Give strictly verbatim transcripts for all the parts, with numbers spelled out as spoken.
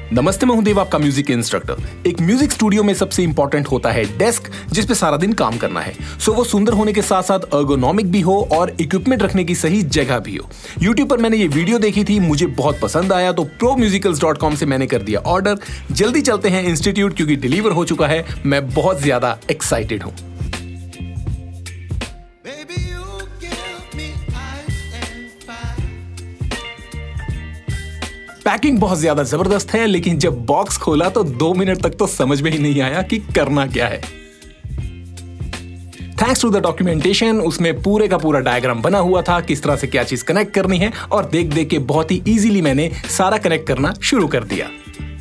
नमस्ते, मैं हूं देव, आपका म्यूजिक इंस्ट्रक्टर। एक म्यूजिक स्टूडियो में सबसे इंपॉर्टेंट होता है डेस्क, जिस पे सारा दिन काम करना है। सो वो सुंदर होने के साथ साथ अर्गोनॉमिक भी हो और इक्विपमेंट रखने की सही जगह भी हो। यूट्यूब पर मैंने ये वीडियो देखी थी, मुझे बहुत पसंद आया, तो प्रो म्यूजिकल्स डॉट कॉम से मैंने कर दिया ऑर्डर। जल्दी चलते हैं इंस्टीट्यूट, क्योंकि डिलीवर हो चुका है। मैं बहुत ज्यादा एक्साइटेड हूं। पैकिंग बहुत ज्यादा जबरदस्त है, लेकिन जब बॉक्स खोला तो दो मिनट तक तो समझ में ही नहीं आया कि करना क्या है। थैंक्स टू द डॉक्यूमेंटेशन, उसमें पूरे का पूरा डायग्राम बना हुआ था, किस तरह से क्या चीज कनेक्ट करनी है, और देख देख के बहुत ही इजीली मैंने सारा कनेक्ट करना शुरू कर दिया।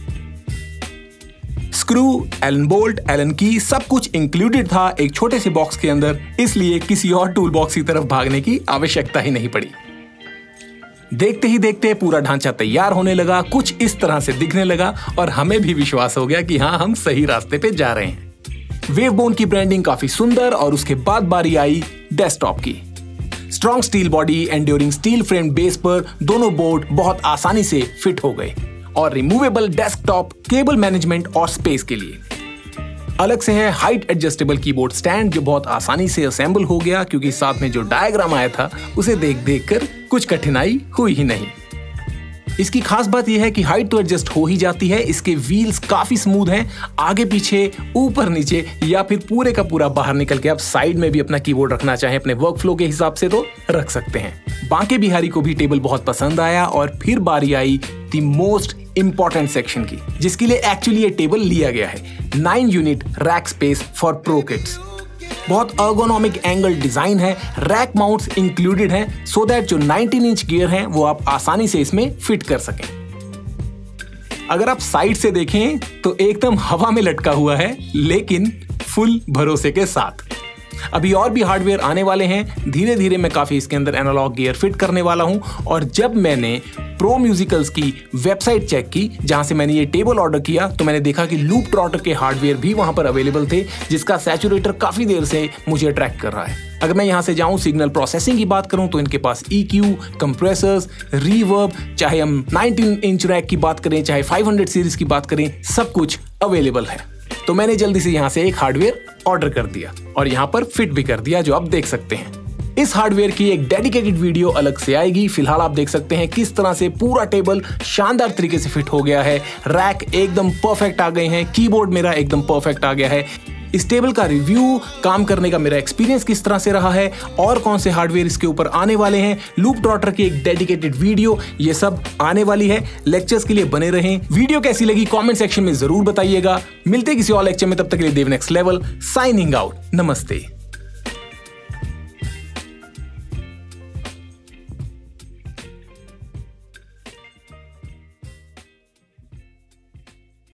स्क्रू, एलन बोल्ट, एलन की, सब कुछ इंक्लूडेड था एक छोटे से बॉक्स के अंदर, इसलिए किसी और टूल बॉक्स की तरफ भागने की आवश्यकता ही नहीं पड़ी। देखते ही देखते पूरा ढांचा तैयार होने लगा, कुछ इस तरह से दिखने लगा, और हमें भी विश्वास हो गया कि हाँ, हम सही रास्ते पे जा रहे हैं। वेवबोन की ब्रांडिंग काफी सुंदर, और उसके बाद बारी आई डेस्कटॉप की। Strong steel body, enduring steel frame base पर दोनों बोर्ड बहुत आसानी से फिट हो गए, और रिमूवेबल डेस्कटॉप, केबल मैनेजमेंट और स्पेस के लिए। अलग से है हाइट एडजस्टेबल कीबोर्ड स्टैंड, जो बहुत आसानी से असेंबल हो गया, क्योंकि साथ में जो डायग्राम आया था उसे देख देख कर कुछ कठिनाई हुई ही नहीं। इसकी खास बात यह है कि हाइट तो एडजस्ट हो ही जाती है, इसके व्हील्स काफी स्मूथ हैं, आगे पीछे, ऊपर नीचे, या फिर पूरे का पूरा बाहर निकल के आप साइड में भी अपना कीबोर्ड रखना चाहें अपने वर्क फ्लो के हिसाब से तो रख सकते हैं। बांके बिहारी को भी टेबल बहुत पसंद आया, और फिर बारी आई द मोस्ट इंपॉर्टेंट सेक्शन की, जिसके लिए एक्चुअली ये टेबल लिया गया है। Nine unit rack space for pro kids. बहुत अर्गोनॉमिक एंगल डिजाइन है, रैक माउंट्स इंक्लूडेड हैं, सो दैट जो नाइनटीन इंच गियर हैं वो आप आसानी से इसमें फिट कर सकें। अगर आप साइड से देखें तो एकदम हवा में लटका हुआ है, लेकिन फुल भरोसे के साथ। अभी और भी हार्डवेयर आने वाले हैं, धीरे धीरे मैं काफी इसके अंदर एनालॉग गियर फिट करने वाला हूं। और जब मैंने प्रो म्यूजिकल्स की वेबसाइट चेक की, जहां से मैंने ये टेबल ऑर्डर किया, तो मैंने देखा कि लूप ट्रॉटर के हार्डवेयर भी वहां पर अवेलेबल थे, जिसका सैचुरेटर काफी देर से मुझे अट्रैक्ट कर रहा है। अगर मैं यहां से जाऊं सिग्नल प्रोसेसिंग की बात करूं, तो इनके पास ई क्यू, कंप्रेसर्स, रिवर्ब, चाहे हम नाइनटीन इंच रैक की बात करें, चाहे फाइव हंड्रेड सीरीज की बात करें, सब कुछ अवेलेबल है। तो मैंने जल्दी से यहां से एक हार्डवेयर ऑर्डर कर दिया, और यहां पर फिट भी कर दिया, जो आप देख सकते हैं। इस हार्डवेयर की एक डेडिकेटेड वीडियो अलग से आएगी। फिलहाल आप देख सकते हैं किस तरह से पूरा टेबल शानदार तरीके से फिट हो गया है, रैक एकदम परफेक्ट आ गए हैं, कीबोर्ड मेरा एकदम परफेक्ट आ गया है। इस टेबल का रिव्यू, काम करने का मेरा एक्सपीरियंस किस तरह से रहा है, और कौन से हार्डवेयर इसके ऊपर आने वाले हैं, लूप ट्रॉटर की एक डेडिकेटेड वीडियो, ये सब आने वाली है। लेक्चर्स के लिए बने रहें। वीडियो कैसी लगी कमेंट सेक्शन में जरूर बताइएगा। मिलते किसी और लेक्चर में, तब तक के लिए Dev next level signing out. नमस्ते।